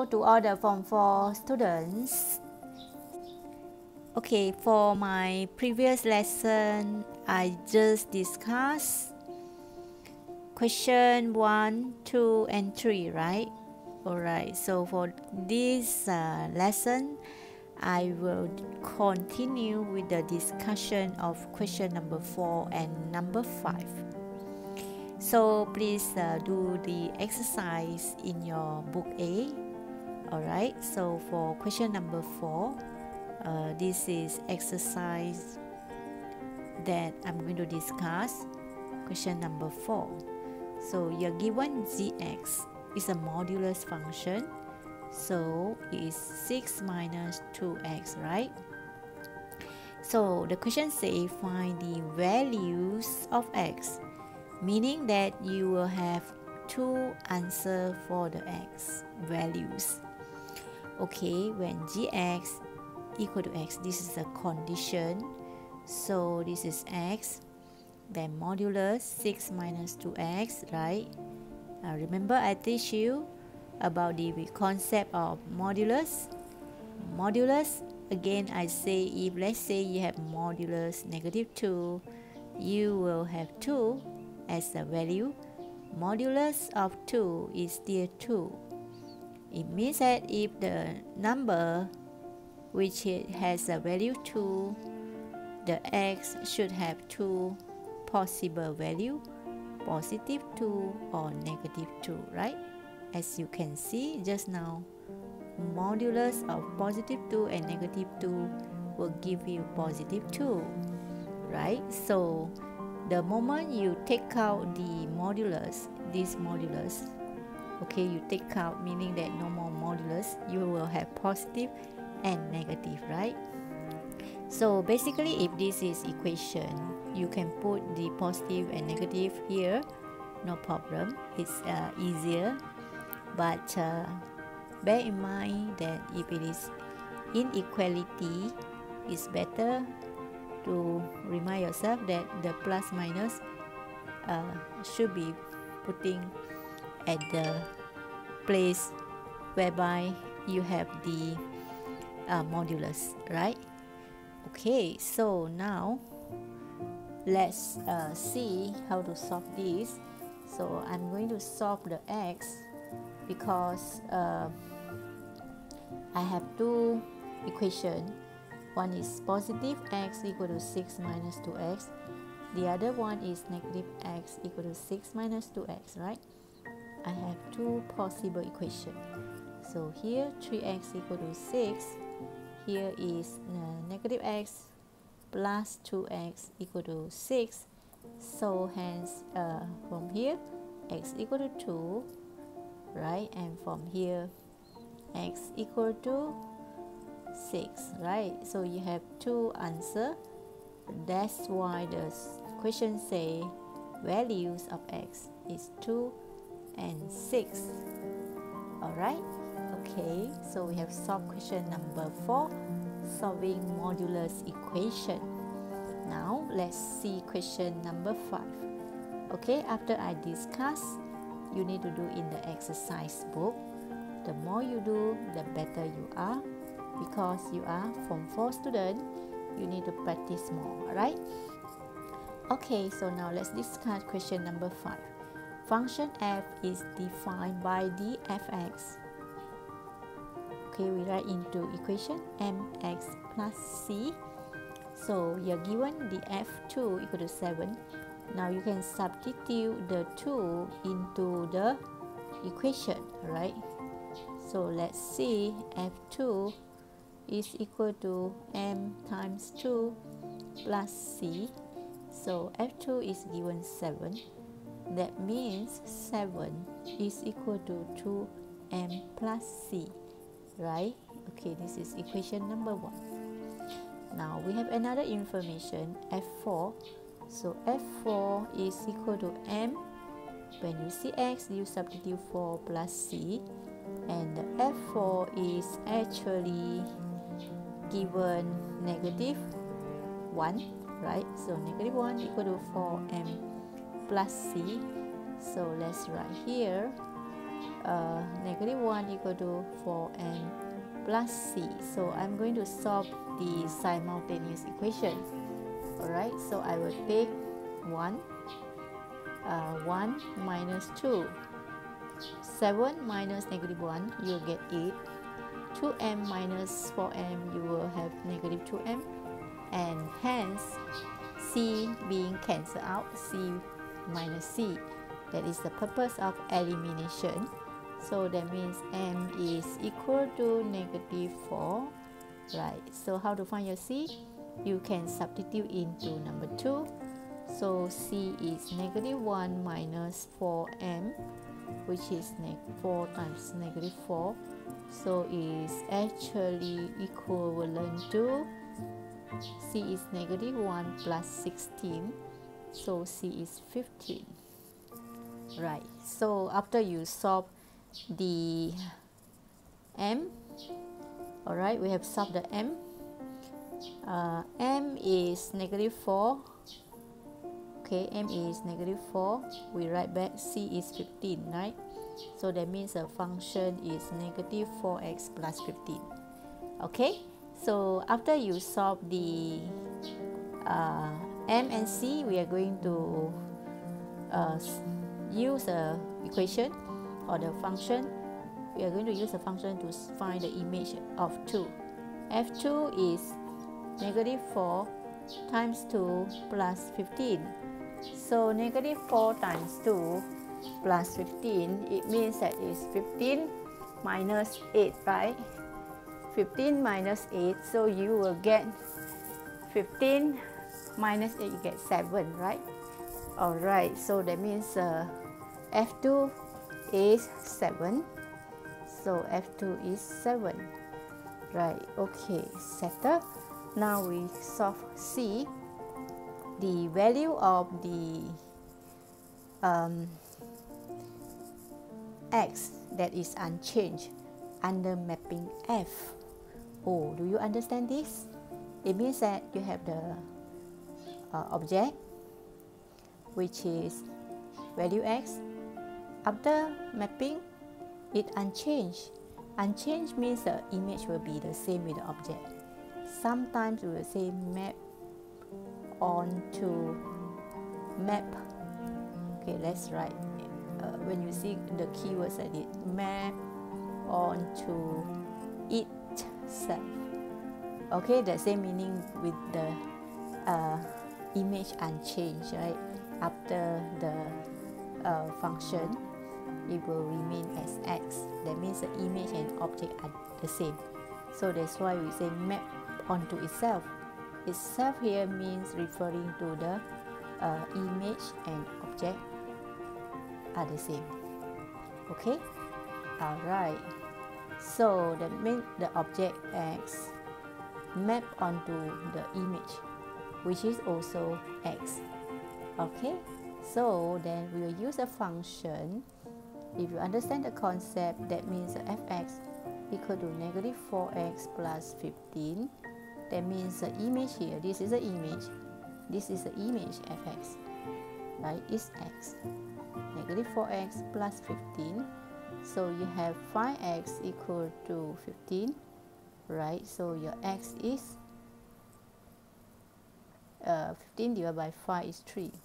Hello to all the Form 4 students. Okay, for my previous lesson, I just discussed question 1, 2, and 3, right? Alright, so for this lesson, I will continue with the discussion of question number 4 and number 5. So please do the exercise in your book A. Alright, so for question number 4, this is exercise that I'm going to discuss. Question number 4. So you're given gx is a modulus function. So it is 6 minus 2x, right? So the question says find the values of x, meaning that you will have two answers for the x values. Okay, when gx equal to x, this is a condition. So this is x, then modulus 6 minus 2x, right? Remember I teach you about the concept of modulus. Modulus, again I say, if let's say you have modulus negative 2, you will have 2 as a value. Modulus of 2 is still 2. It means that if the number which has a value 2, the x should have 2 possible value, positive 2 or negative 2, right? As you can see just now, modulus of positive 2 and negative 2 will give you positive 2, right? So the moment you take out the modulus, this modulus, okay, you take out, meaning that no more modulus, you will have positive and negative, right? So basically, if this is equation, you can put the positive and negative here, no problem, it's easier. But bear in mind that if it is inequality, it's better to remind yourself that the plus minus should be putting at the place whereby you have the modulus, right? Okay, so now let's see how to solve this. So I'm going to solve the x because I have two equations. One is positive x equal to 6 minus 2x. The other one is negative x equal to 6 minus 2x, right? I have two possible equations. So here 3x equal to 6. Here is negative x plus 2x equal to 6. So hence from here x equal to 2, right? And from here x equal to 6, right? So you have two answers. That's why the question say values of x is 2 and 6. Alright, okay, so we have solved question number 4, solving modulus equation. Now let's see question number 5. Okay, after I discuss, you need to do in the exercise book. The more you do, the better you are, because you are Form 4 student, you need to practice more, alright? Okay, so now let's discuss question number 5. Function f is defined by the fx. Okay, we write into equation mx plus c. So you're given the f2 equal to 7. Now you can substitute the 2 into the equation, right? So let's see, f2 is equal to m times 2 plus c. So f2 is given 7. That means 7 is equal to 2m plus c, right? Okay, this is equation number 1. Now we have another information, f4. So f4 is equal to m. When you see x, you substitute 4 plus c. And the f4 is actually given negative 1, right? So negative 1 equal to 4m plus c. So let's write here negative 1 equal to 4m plus c. So I'm going to solve the simultaneous equation. Alright, so I will take 1 minus 2. 7 minus negative 1, you'll get 8. 2m minus 4m, you will have negative 2m. And hence, c being cancelled out, c minus c. That is the purpose of elimination. So that means m is equal to negative 4. Right, so how to find your c? You can substitute into number 2. So c is negative 1 minus 4m, which is 4 times negative 4. So is actually equivalent to c is negative 1 plus 16. So c is 15. Right, so after you solve the m, alright, we have solved the m. M is negative 4. Okay, m is negative 4. We write back c is 15, right? So that means the function is negative 4x plus 15. Okay, so after you solve the m and c, we are going to use the equation or the function. We are going to use the function to find the image of 2. f2 is negative 4 times 2 plus 15. So negative 4 times 2 plus 15, it means that is 15 minus 8, right? 15 minus 8, so you will get 15 minus 8, you get 7, right? Alright, so that means f2 is 7. So f2 is 7. Right, okay, settle. Now we solve c. The value of the x that is unchanged under mapping f. Oh, do you understand this? It means that you have the object, which is value x. After mapping, it unchanged. Unchanged means the image will be the same with the object. Sometimes we will say map onto map. Okay, let's write. When you see the keywords like it, map onto itself. Okay, the same meaning with the image unchanged, right? After the function, it will remain as x. That means the image and object are the same. So that's why we say map onto itself. Itself here means referring to the image and object are the same. Okay, alright, so that means the object x map onto the image, which is also x. Okay, so then we will use a function. If you understand the concept, that means fx equal to negative 4x plus 15. That means the image here, this is the image, this is the image fx, right, is x. Negative 4x plus 15. So you have 5x equal to 15, right? So your x is 15 divided by 5 is 3.